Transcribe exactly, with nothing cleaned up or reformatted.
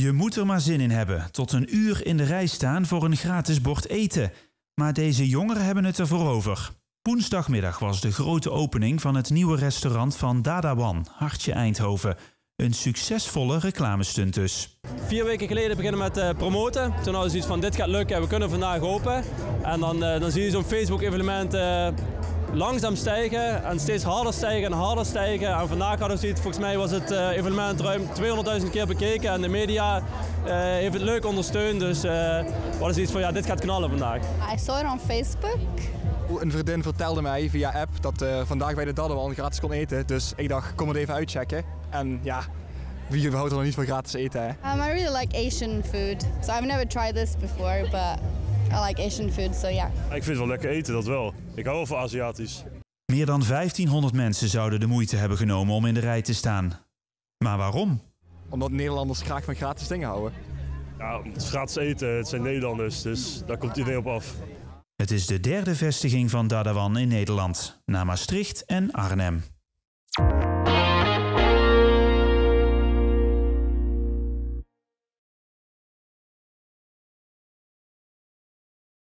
Je moet er maar zin in hebben. Tot een uur in de rij staan voor een gratis bord eten. Maar deze jongeren hebben het ervoor over. Woensdagmiddag was de grote opening van het nieuwe restaurant van Dadawan, Hartje Eindhoven. Een succesvolle reclamestunt dus. Vier weken geleden beginnen met uh, promoten. Toen hadden we zoiets van dit gaat lukken, we kunnen vandaag open. En dan, uh, dan zie je zo'n Facebook-evenement uh, langzaam stijgen en steeds harder stijgen en harder stijgen. En vandaag hadden we zoiets, volgens mij was het uh, evenement ruim tweehonderdduizend keer bekeken. En de media uh, heeft het leuk ondersteund. Dus uh, we hadden zoiets van ja, dit gaat knallen vandaag. I saw it on Facebook. Een vriendin vertelde mij via app dat uh, vandaag bij de Dadawan gratis kon eten. Dus ik dacht, kom het even uitchecken. En ja, wie houdt er nog niet van gratis eten, hè? Um, I really like Asian food. So I've never tried this before, but I like Asian food, so yeah. Ik vind het wel lekker eten, dat wel. Ik hou wel van Aziatisch. Meer dan vijftienhonderd mensen zouden de moeite hebben genomen om in de rij te staan. Maar waarom? Omdat Nederlanders graag van gratis dingen houden. Ja, het is gratis eten, het zijn Nederlanders, dus daar komt iedereen op af. Het is de derde vestiging van Dadawan in Nederland, na Maastricht en Arnhem.